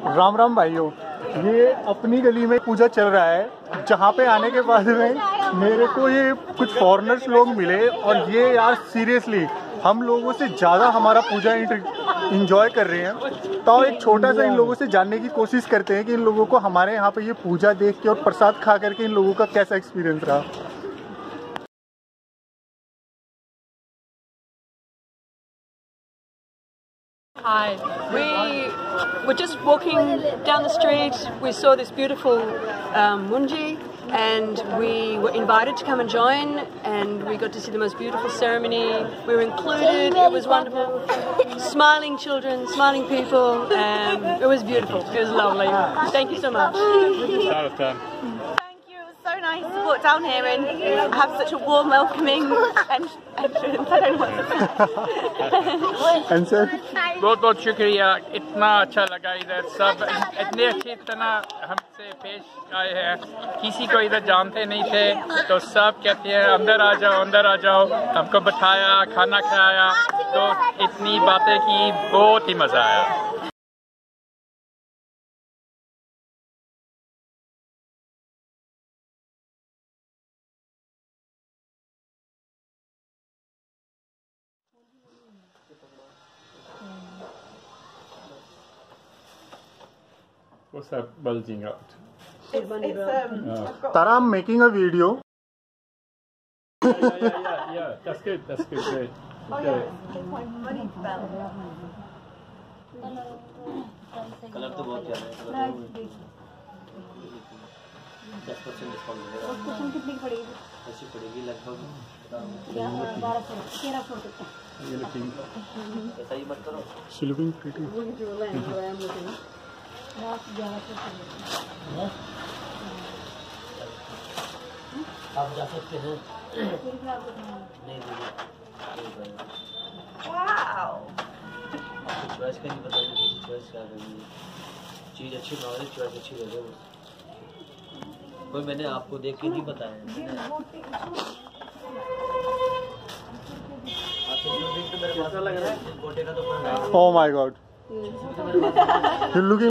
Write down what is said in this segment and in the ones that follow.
राम राम भाइयों, ये अपनी गली में पूजा चल रहा है, जहाँ पे आने के बाद में मेरे को ये कुछ फॉरेनर्स लोग मिले और ये यार सीरियसली हम लोगों से ज़्यादा हमारा पूजा इंजॉय कर रहे हैं। तो एक छोटा सा इन लोगों से जानने की कोशिश करते हैं कि इन लोगों को हमारे यहाँ पे ये पूजा देख के और प्रसाद खा करके इन लोगों का कैसा एक्सपीरियंस रहा। Hi, we were just walking down the street. We saw this beautiful munji, and we were invited to come and join, and we got to see the most beautiful ceremony. We were included. It was wonderful. Smiling children, smiling people. It was beautiful. It was lovely. Thank you so much. So nice to walk down here and have such a warm welcoming entrance. I don't know what to say. बहुत बहुत शुक्रिया, इतना अच्छा लगा इधर, सब इतने अच्छी तरह हमसे पेश आए हैं। किसी को इधर जानते नहीं थे तो सब कहते हैं अंदर आ जाओ, हमको बैठाया, खाना खिलाया, तो इतनी बातें की, बहुत ही मज़ा आया। What's that bulging out? Tara, I'm making a video. Yeah. That's good. Great. Oh yeah, it's my money belt. Colour तो बहुत ज्यादा है, 10% डिस्काउंट मिलेगा। 10% कितनी पड़ेगी? ऐसी पड़ेगी लगभग 1200 तक। ये लुकिंग, ऐसा ही मत करो। She looking pretty. आप जा सकते हैं। नहीं वाओ, आपको चॉइस का नहीं पता है, किसी चॉइस क्या करनी है। चीज़ अच्छी ना हो, चॉइस अच्छी लगे वो। कोई मैंने आपको देख के नहीं बताया। कैसा लग रहा है? गोटे का तो Oh my God. You're looking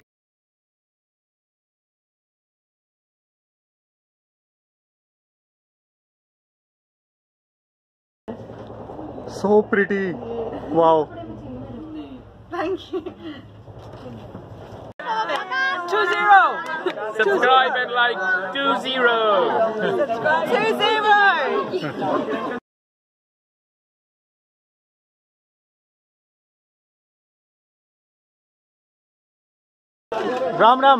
so pretty. Wow. thank you. 2-0. Subscribe and like 20. 2-0. Ram Ram.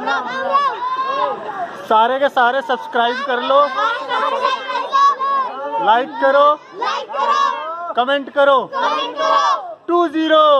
सारे के सारे सब्सक्राइब कर लो, लाइक करो, कमेंट करो। 20